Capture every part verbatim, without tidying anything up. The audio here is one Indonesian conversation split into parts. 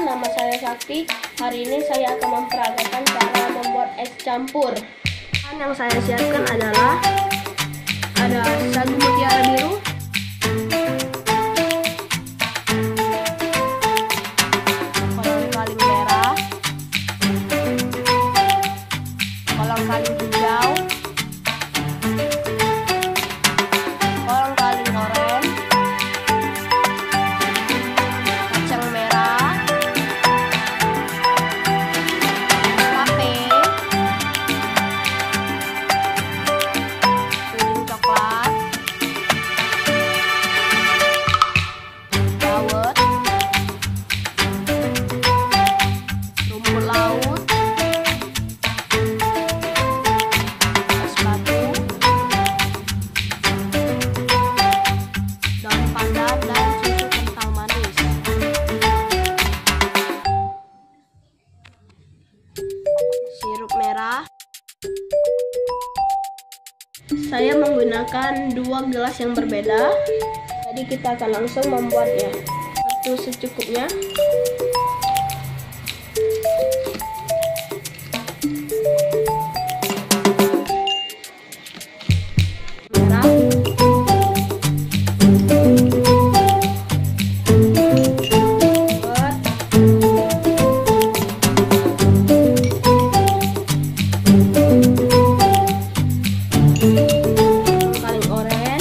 nama saya Sakti. Hari ini saya akan memperagakan cara membuat es campur. Bahan yang saya siapkan adalah ada sagu mutiara biru, kolang-kaling merah, kolang-kaling hijau, kolang-kaling oranye, kacang merah, tape, puding coklat, dawet, rumput laut, es batu, daun pandan, dan susu kental manis. Sirup merah. Saya menggunakan dua gelas yang berbeda, jadi kita akan langsung membuatnya. Satu secukupnya. Merah. Buat. Kolang-kaling oranye.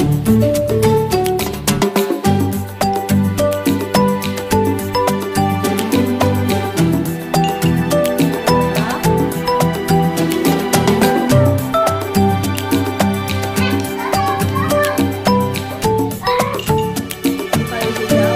Kolang-kaling hijau.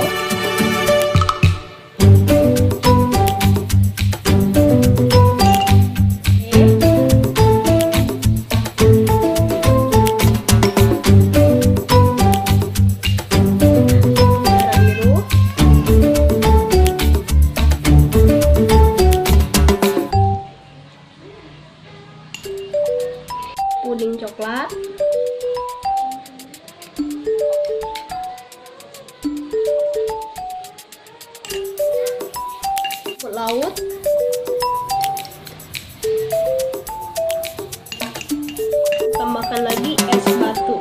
Merah biru. Puding coklat. Rumput laut. Tambahkan lagi es batu.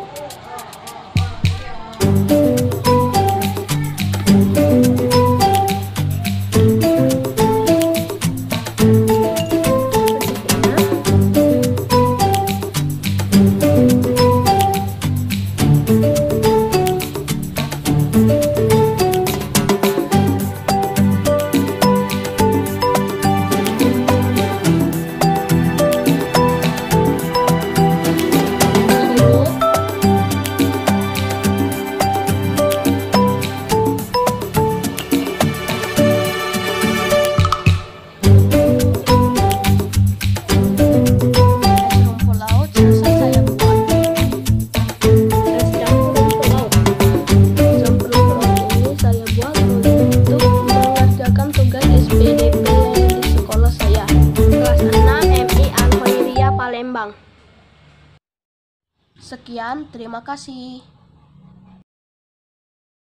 Sirup. Es rumput laut selesai saya buat. Es campur rumput laut. Campur rumput laut ini saya buat untuk mengerjakan tugas S P D P di sekolah saya, kelas enam M I Al Khairia Palembang. Sekian, terima kasih.